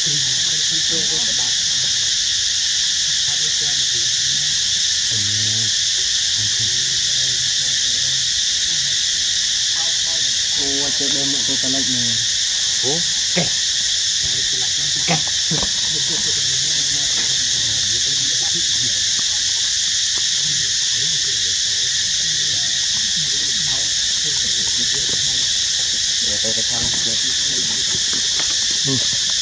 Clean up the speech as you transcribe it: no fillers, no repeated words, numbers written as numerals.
Ủa chơi đêm một tôi ta lệch này. Ủa kẹt kẹt. Để tôi thang.